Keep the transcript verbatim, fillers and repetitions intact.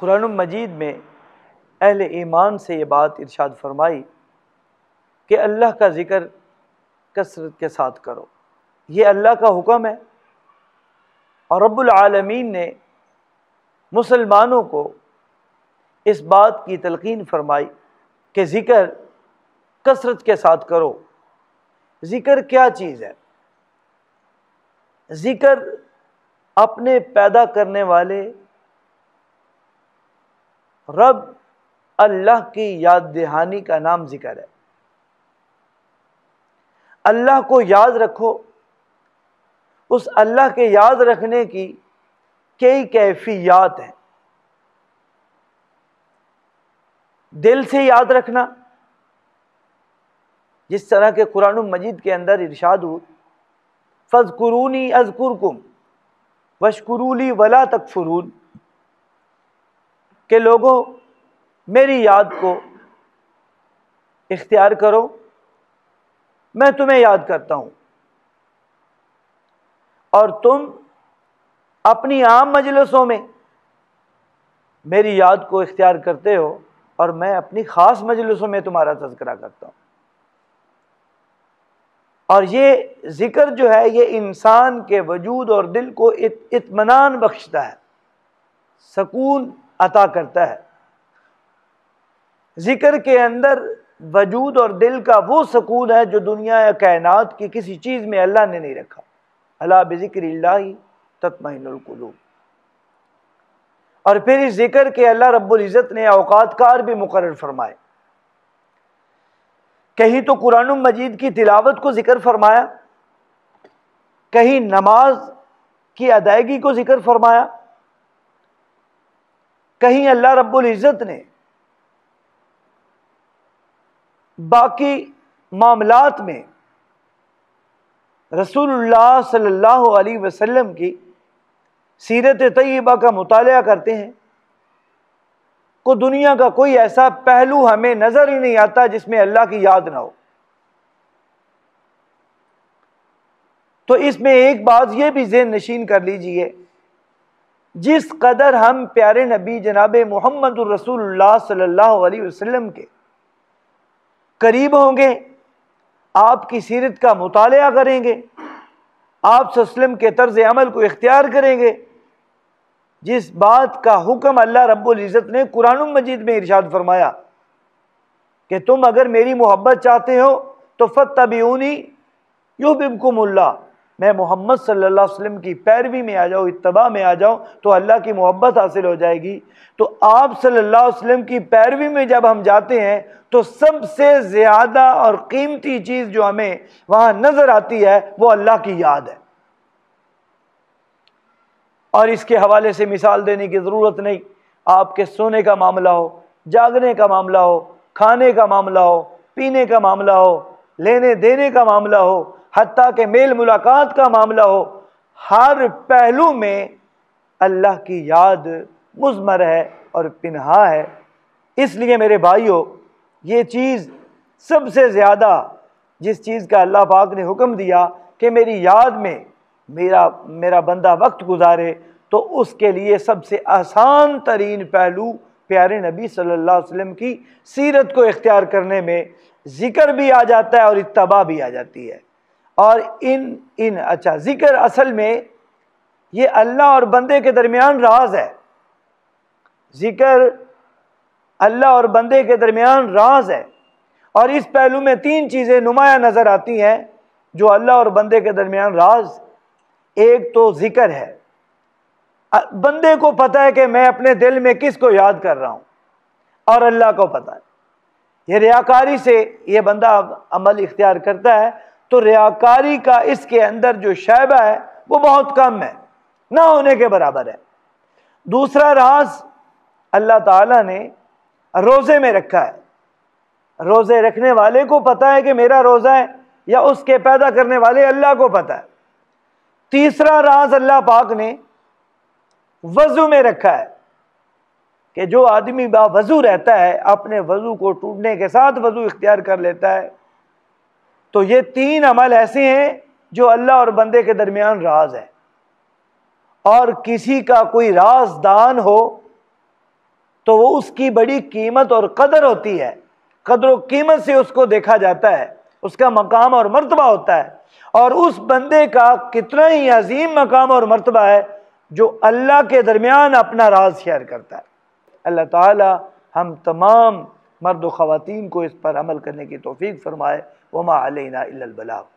قرآن مجید میں اہل ایمان سے یہ بات ارشاد فرمائی کہ اللہ کا ذکر کثرت کے ساتھ کرو، یہ اللہ کا حکم ہے، اور رب العالمین نے مسلمانوں کو اس بات کی تلقین فرمائی کہ ذکر کثرت کے ساتھ کرو۔ ذکر کیا چیز ہے؟ ذکر اپنے پیدا کرنے والے رب اللہ کی یاد دہانی کا نام ذکر ہے۔ اللہ کو یاد رکھو۔ اس اللہ کے یاد رکھنے کی کئی کیفیات ہیں۔ دل سے یاد رکھنا، جس طرح کہ قرآن مجید کے اندر ارشاد ہو فَاذْكُرُونِي أَذْكُرْكُمْ وَاشْكُرُوا لِي وَلَا تَكْفُرُونَ، کہ لوگوں میری یاد کو اختیار کرو، میں تمہیں یاد کرتا ہوں، اور تم اپنی عام مجلسوں میں میری یاد کو اختیار کرتے ہو، اور میں اپنی خاص مجلسوں میں تمہارا تذکرہ کرتا ہوں۔ اور یہ ذکر جو ہے یہ انسان کے وجود اور دل کو اطمینان بخشتا ہے، سکون عطا کرتا ہے۔ ذکر کے اندر وجود اور دل کا وہ سکون ہے جو دنیا یا کائنات کی کسی چیز میں اللہ نے نہیں رکھا۔ الا بذکر اللہ تطمئن القلوب۔ اور پھر اس ذکر کے اللہ رب العزت نے اوقات کار بھی مقرر فرمائے۔ کہیں تو قرآن مجید کی تلاوت کو ذکر فرمایا، کہیں نماز کی ادائیگی کو ذکر فرمایا، کہیں اللہ رب العزت نے باقی معاملات میں رسول اللہ صلی اللہ علیہ وسلم کی سیرت طیبہ کا مطالعہ کرتے ہیں کو دنیا کا کوئی ایسا پہلو ہمیں نظر ہی نہیں آتا جس میں اللہ کی یاد نہ ہو۔ تو اس میں ایک بات یہ بھی ذہن نشین کر لیجئے، جس قدر ہم پیارے نبی جناب محمد الرسول اللہ صلی اللہ علیہ وسلم کے قریب ہوں گے، آپ کی سیرت کا مطالعہ کریں گے، آپ صلی اللہ علیہ وسلم کے طرز عمل کو اختیار کریں گے، جس بات کا حکم اللہ رب العزت نے قرآن مجید میں ارشاد فرمایا کہ تم اگر میری محبت چاہتے ہو تو فاتبعونی یحببکم اللہ، میں محمد صلی اللہ علیہ وسلم کی پیروی میں آ جاؤ، اتباع میں آ جاؤ تو اللہ کی محبت حاصل ہو جائے گی۔ تو آپ صلی اللہ علیہ وسلم کی پیروی میں جب ہم جاتے ہیں تو سب سے زیادہ اور قیمتی چیز جو ہمیں وہاں نظر آتی ہے وہ اللہ کی یاد ہے۔ اور اس کے حوالے سے مثال دینے کی ضرورت نہیں، آپ کے سونے کا معاملہ ہو، جاگنے کا معاملہ ہو، کھانے کا معاملہ ہو، پینے کا معاملہ ہو، لینے دینے کا معاملہ ہو، حتیٰ کہ میل ملاقات کا معاملہ ہو، ہر پہلو میں اللہ کی یاد مضمر ہے اور پنہا ہے۔ اس لیے میرے بھائیو، یہ چیز سب سے زیادہ جس چیز کا اللہ پاک نے حکم دیا کہ میری یاد میں میرا میرا بندہ وقت گزارے، تو اس کے لیے سب سے آسان ترین پہلو پیارے نبی صلی اللہ علیہ وسلم کی سیرت کو اختیار کرنے میں ذکر بھی آ جاتا ہے اور اتباع بھی آ جاتی ہے۔ اور ان ان اچھا ذکر اصل میں یہ اللہ اور بندے کے درمیان راز ہے۔ ذکر اللہ اور بندے کے درمیان راز ہے، اور اس پہلو میں تین چیزیں نمایاں نظر آتی ہیں جو اللہ اور بندے کے درمیان راز۔ ایک تو ذکر ہے، بندے کو پتہ ہے کہ میں اپنے دل میں کس کو یاد کر رہا ہوں، اور اللہ کو پتہ ہے۔ یہ ریاکاری سے یہ بندہ عمل اختیار کرتا ہے تو ریاکاری کا اس کے اندر جو شائبہ ہے وہ بہت کم ہے، نہ ہونے کے برابر ہے۔ دوسرا راز اللہ تعالیٰ نے روزے میں رکھا ہے۔ روزے رکھنے والے کو پتہ ہے کہ میرا روزہ ہے، یا اس کے پیدا کرنے والے اللہ کو پتہ ہے۔ تیسرا راز اللہ پاک نے وضو میں رکھا ہے کہ جو آدمی با وضو رہتا ہے، اپنے وضو کو ٹوٹنے کے ساتھ وضو اختیار کر لیتا ہے، تو یہ تین عمل ایسے ہیں جو اللہ اور بندے کے درمیان راز ہے۔ اور کسی کا کوئی رازدان ہو تو وہ اس کی بڑی قیمت اور قدر ہوتی ہے، قدر و قیمت سے اس کو دیکھا جاتا ہے، اس کا مقام اور مرتبہ ہوتا ہے۔ اور اس بندے کا کتنا ہی عظیم مقام اور مرتبہ ہے جو اللہ کے درمیان اپنا راز شیئر کرتا ہے۔ اللہ تعالی ہم تمام مرد و خواتین کو اس پر عمل کرنے کی توفیق فرمائے۔ وما علینا الا البلاغ۔